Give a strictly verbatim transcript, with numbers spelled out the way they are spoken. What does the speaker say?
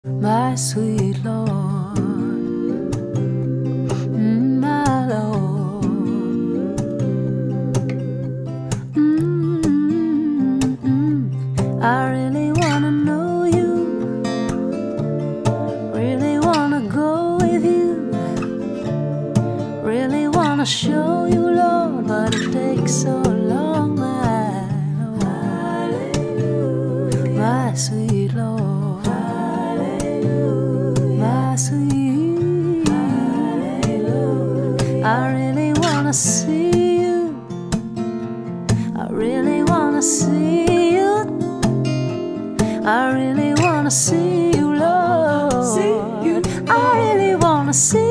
my sweet Lord, mm, my Lord. Mm-hmm. I really wanna know you, really wanna go with you, really wanna show you, Lord, but it takes so long, my Lord, my sweet Lord. My sweet, I really wanna see you, I really wanna see you, I really wanna see you, Lord, I really wanna see you.